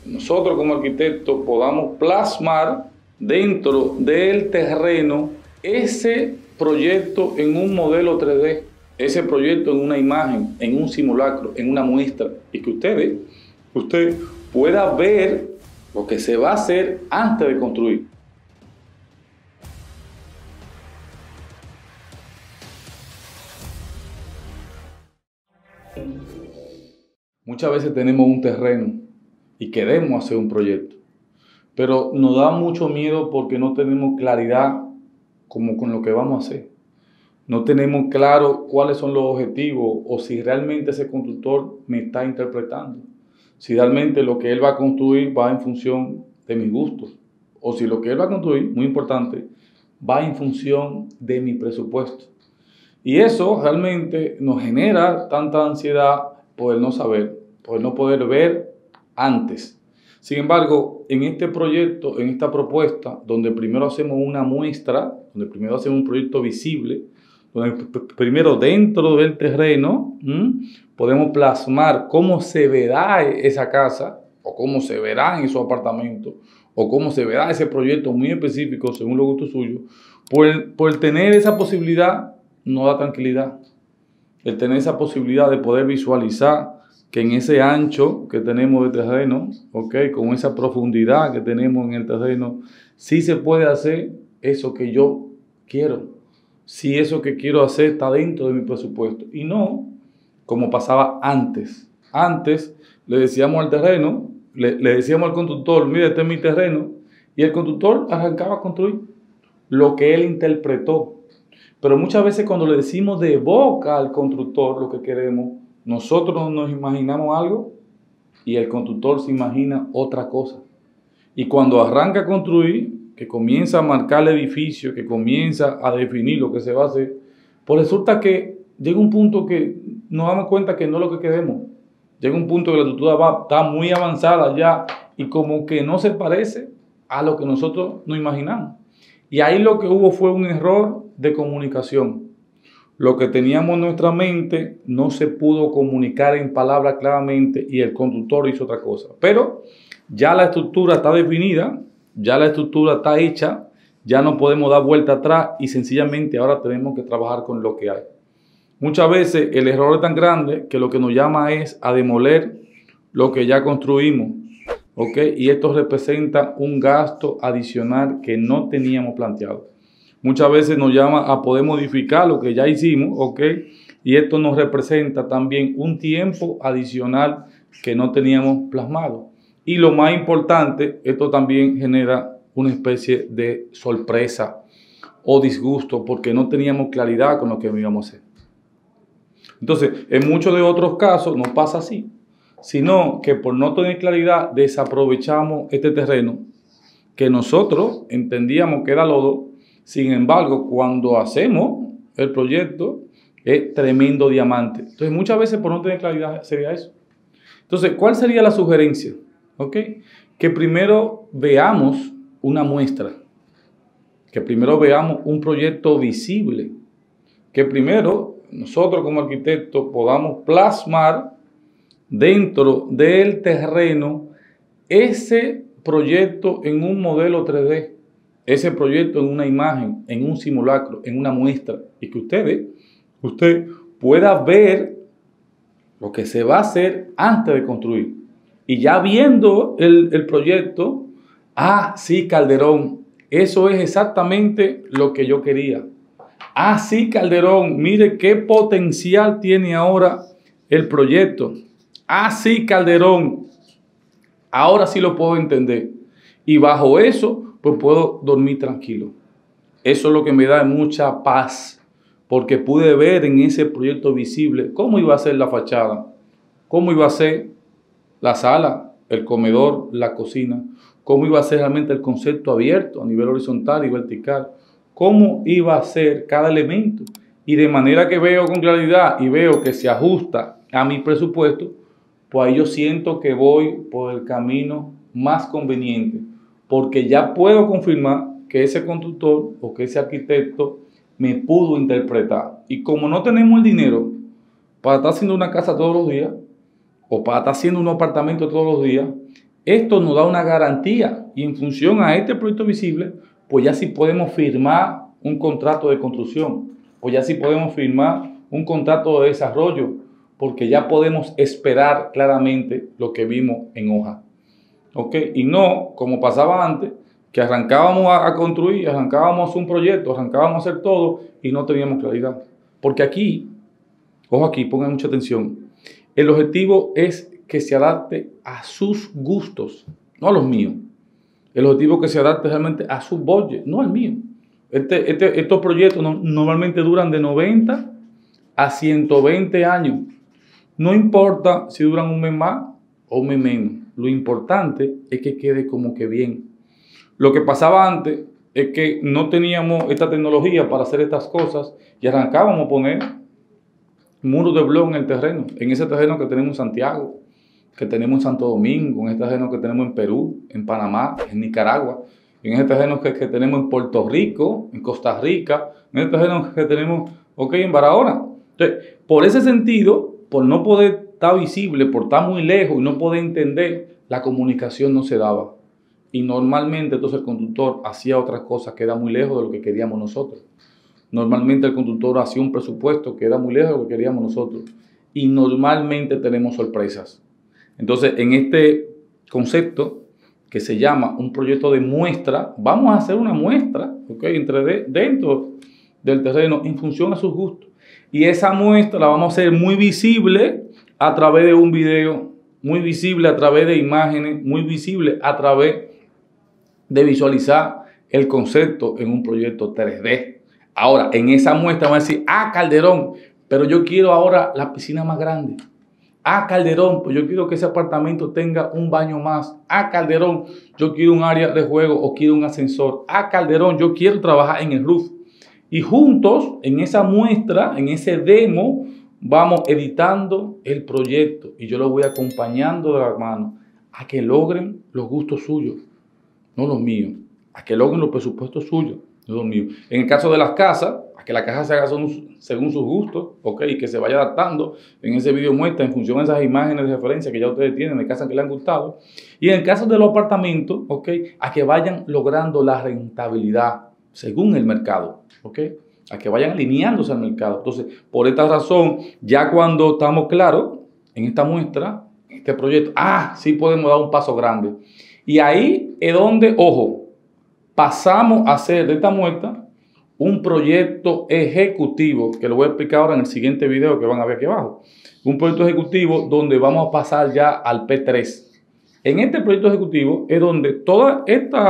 nosotros como arquitectos podamos plasmar dentro del terreno ese proyecto en un modelo 3D, ese proyecto en una imagen, en un simulacro, en una muestra, y que usted pueda ver lo que se va a hacer antes de construir. Muchas veces tenemos un terreno y queremos hacer un proyecto, pero nos da mucho miedo porque no tenemos claridad como con lo que vamos a hacer. No tenemos claro cuáles son los objetivos o si realmente ese constructor me está interpretando. Si realmente lo que él va a construir va en función de mis gustos o si lo que él va a construir, muy importante, va en función de mi presupuesto. Y eso realmente nos genera tanta ansiedad por el no saber, por el no poder ver antes. Sin embargo, en este proyecto, en esta propuesta, donde primero hacemos una muestra, donde primero hacemos un proyecto visible, donde primero dentro del terreno podemos plasmar cómo se verá esa casa, o cómo se verá en esos apartamentos, o cómo se verá ese proyecto muy específico según los gustos suyos. Por tener esa posibilidad, nos da tranquilidad. El tener esa posibilidad de poder visualizar que en ese ancho que tenemos de terreno, con esa profundidad que tenemos en el terreno, sí se puede hacer eso que yo quiero. Si eso que quiero hacer está dentro de mi presupuesto. Y no como pasaba antes. Antes le decíamos al terreno, le decíamos al constructor, mira, este es mi terreno, y el constructor arrancaba a construir lo que él interpretó. Pero muchas veces cuando le decimos de boca al constructor lo que queremos, nosotros nos imaginamos algo y el constructor se imagina otra cosa. Y cuando arranca a construir, que comienza a marcar el edificio, que comienza a definir lo que se va a hacer, pues resulta que llega un punto que nos damos cuenta que no es lo que queremos. Llega un punto que la estructura está muy avanzada ya y como que no se parece a lo que nosotros nos imaginamos. Y ahí lo que hubo fue un error de comunicación. Lo que teníamos en nuestra mente no se pudo comunicar en palabras claramente y el constructor hizo otra cosa. Pero ya la estructura está definida, ya la estructura está hecha, ya no podemos dar vuelta atrás y sencillamente ahora tenemos que trabajar con lo que hay. Muchas veces el error es tan grande que lo que nos llama es a demoler lo que ya construimos. Y esto representa un gasto adicional que no teníamos planteado. Muchas veces nos llama a poder modificar lo que ya hicimos, y esto nos representa también un tiempo adicional que no teníamos plasmado. Y lo más importante, esto también genera una especie de sorpresa o disgusto porque no teníamos claridad con lo que íbamos a hacer. Entonces, en muchos de otros casos no pasa así, sino que por no tener claridad desaprovechamos este terreno que nosotros entendíamos que era lodo. Sin embargo, cuando hacemos el proyecto es tremendo diamante. Entonces, muchas veces por no tener claridad sería eso. Entonces, ¿cuál sería la sugerencia? Que primero veamos una muestra, que primero veamos un proyecto visible, que primero nosotros como arquitectos podamos plasmar dentro del terreno ese proyecto en un modelo 3D, ese proyecto en una imagen, en un simulacro, en una muestra, y que usted pueda ver lo que se va a hacer antes de construir. Y ya viendo el proyecto, sí, Calderón, eso es exactamente lo que yo quería. Sí, Calderón, mire qué potencial tiene ahora el proyecto. Sí, Calderón, ahora sí lo puedo entender. Y bajo eso, pues puedo dormir tranquilo. Eso es lo que me da mucha paz, porque pude ver en ese proyecto visible cómo iba a ser la fachada, cómo iba a ser la sala, el comedor, la cocina, cómo iba a ser realmente el concepto abierto a nivel horizontal y vertical, cómo iba a ser cada elemento. Y de manera que veo con claridad y veo que se ajusta a mi presupuesto, pues ahí yo siento que voy por el camino más conveniente, porque ya puedo confirmar que ese constructor o que ese arquitecto me pudo interpretar. Y como no tenemos el dinero para estar haciendo una casa todos los días, o para estar haciendo un apartamento todos los días, Esto nos da una garantía y en función a este proyecto visible, pues ya sí podemos firmar un contrato de construcción, o ya sí podemos firmar un contrato de desarrollo, porque ya podemos esperar claramente lo que vimos en hoja. ¿Ok? Y no, como pasaba antes, que arrancábamos a construir, arrancábamos un proyecto, arrancábamos a hacer todo y no teníamos claridad. Porque aquí, ojo aquí, pongan mucha atención, el objetivo es que se adapte a sus gustos, no a los míos. El objetivo es que se adapte realmente a su budget, no al mío. Estos proyectos normalmente duran de 90 a 120 años. No importa si duran un mes más o un mes menos. Lo importante es que quede como que bien. Lo que pasaba antes es que no teníamos esta tecnología para hacer estas cosas y arrancábamos a poner muros de bloque en el terreno, en ese terreno que tenemos en Santiago, que tenemos en Santo Domingo, en este terreno que tenemos en Perú, en Panamá, en Nicaragua, en este terreno que tenemos en Puerto Rico, en Costa Rica, en este terreno que tenemos en Barahona. Entonces, por ese sentido, por no poder estar visible, por estar muy lejos y no poder entender, la comunicación no se daba. Y normalmente entonces el constructor hacía otras cosas que era muy lejos de lo que queríamos nosotros. Normalmente el constructor hacía un presupuesto que era muy lejos de lo que queríamos nosotros. Y normalmente tenemos sorpresas. Entonces, en este concepto que se llama un proyecto de muestra, vamos a hacer una muestra, dentro del terreno en función a sus gustos. Y esa muestra la vamos a hacer muy visible a través de un video, muy visible a través de imágenes, muy visible a través de visualizar el concepto en un proyecto 3D. Ahora, en esa muestra van a decir, Calderón, pero yo quiero ahora la piscina más grande. Calderón, pues yo quiero que ese apartamento tenga un baño más. Calderón, yo quiero un área de juego o quiero un ascensor. Calderón, yo quiero trabajar en el roof. Y juntos, en esa muestra, en ese demo, vamos editando el proyecto. Y yo lo voy acompañando de la mano a que logren los gustos suyos, no los míos. A que logren los presupuestos suyos, no los míos. En el caso de las casas, a que la casa se haga según sus gustos, y que se vaya adaptando. En ese video muestra en función a esas imágenes de referencia que ya ustedes tienen de casas que les han gustado. Y en el caso de los apartamentos, a que vayan logrando la rentabilidad según el mercado, a que vayan alineándose al mercado. Entonces, por esta razón, ya cuando estamos claros en esta muestra, en este proyecto, sí podemos dar un paso grande. Y ahí es donde, ojo, pasamos a hacer de esta muestra un proyecto ejecutivo, que lo voy a explicar ahora en el siguiente video que van a ver aquí abajo. Un proyecto ejecutivo donde vamos a pasar ya al P3. En este proyecto ejecutivo es donde toda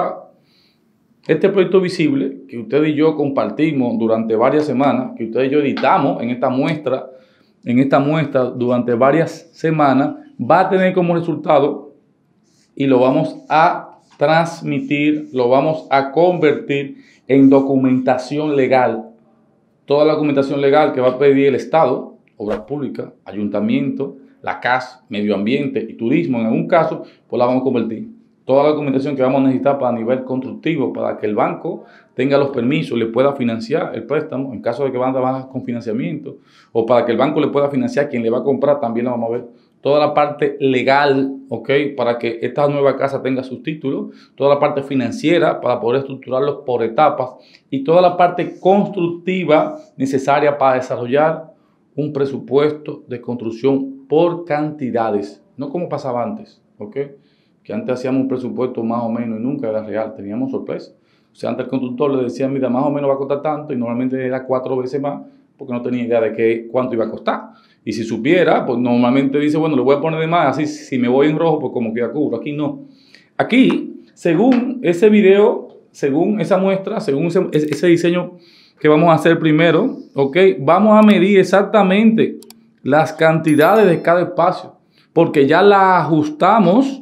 este proyecto visible que ustedes y yo compartimos durante varias semanas, que ustedes y yo editamos en esta muestra durante varias semanas, va a tener como resultado y lo vamos a transmitir, lo vamos a convertir en documentación legal. Toda la documentación legal que va a pedir el Estado, Obras Públicas, Ayuntamiento, la CAS, Medio Ambiente y Turismo, en algún caso, pues la vamos a convertir. Toda la documentación que vamos a necesitar para nivel constructivo, para que el banco tenga los permisos, le pueda financiar el préstamo, en caso de que van a trabajar con financiamiento, o para que el banco le pueda financiar a quien le va a comprar, también la vamos a ver. Toda la parte legal, para que esta nueva casa tenga sus títulos, toda la parte financiera para poder estructurarlos por etapas y toda la parte constructiva necesaria para desarrollar un presupuesto de construcción por cantidades, no como pasaba antes, que antes hacíamos un presupuesto más o menos y nunca era real, teníamos sorpresa. O sea, antes el constructor le decía, mira, más o menos va a costar tanto y normalmente era 4 veces más porque no tenía idea de cuánto iba a costar. Y si supiera, pues normalmente dice, bueno, le voy a poner de más, así si me voy en rojo, pues como queda cubro. Aquí no. Aquí, según ese video, según esa muestra, según ese diseño que vamos a hacer primero, vamos a medir exactamente las cantidades de cada espacio, porque ya la ajustamos,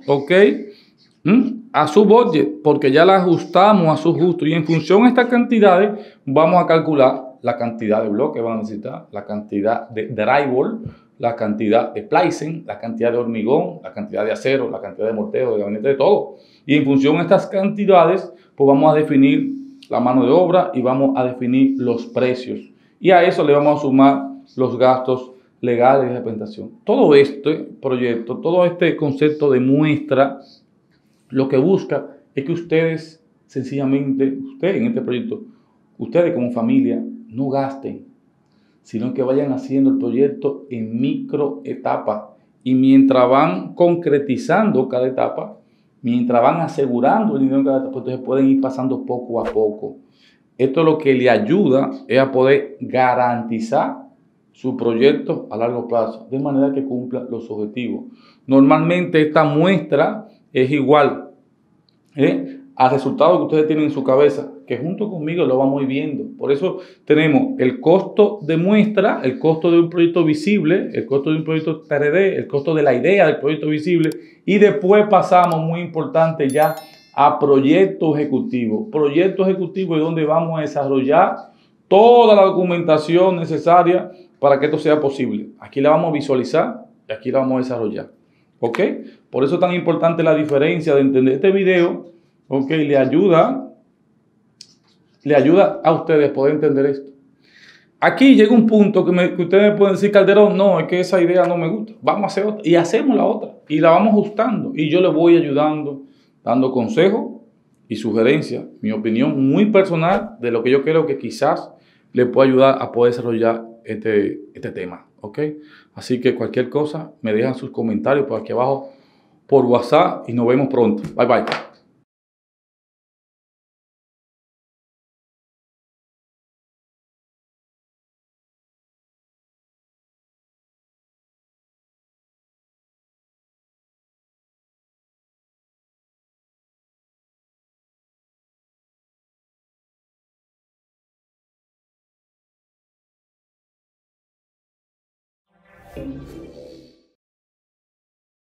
a su budget, porque ya la ajustamos a su gusto. Y en función a estas cantidades, vamos a calcular la cantidad de bloques que van a necesitar, la cantidad de drywall, la cantidad de placing, la cantidad de hormigón, la cantidad de acero, la cantidad de mortero, de gabinete, de todo. Y en función a estas cantidades, pues vamos a definir la mano de obra y vamos a definir los precios. Y a eso le vamos a sumar los gastos legales de representación. Todo este proyecto, todo este concepto de muestra, lo que busca es que ustedes, sencillamente, ustedes en este proyecto, ustedes como familia, no gasten, sino que vayan haciendo el proyecto en micro etapas. Y mientras van concretizando cada etapa, mientras van asegurando el dinero en cada etapa, pues entonces pueden ir pasando poco a poco. Esto lo que le ayuda es a poder garantizar su proyecto a largo plazo, de manera que cumpla los objetivos. Normalmente esta muestra es igual al resultado que ustedes tienen en su cabeza, que junto conmigo lo vamos a ir viendo. Por eso tenemos el costo de muestra, el costo de un proyecto visible, el costo de un proyecto 3D, el costo de la idea del proyecto visible, y después pasamos, muy importante ya, a proyecto ejecutivo. Proyecto ejecutivo es donde vamos a desarrollar toda la documentación necesaria para que esto sea posible. Aquí la vamos a visualizar y aquí la vamos a desarrollar. ¿Ok? Por eso es tan importante la diferencia de entender este video. ¿Ok? Le ayuda a ustedes poder entender esto. Aquí llega un punto que ustedes me pueden decir, Calderón, no, es que esa idea no me gusta. Vamos a hacer otra. Y hacemos la otra. Y la vamos ajustando. Y yo les voy ayudando, dando consejos y sugerencias. Mi opinión muy personal de lo que yo creo que quizás le pueda ayudar a poder desarrollar este tema. ¿Ok? Así que cualquier cosa, me dejan sus comentarios por aquí abajo, por WhatsApp, y nos vemos pronto. Bye, bye.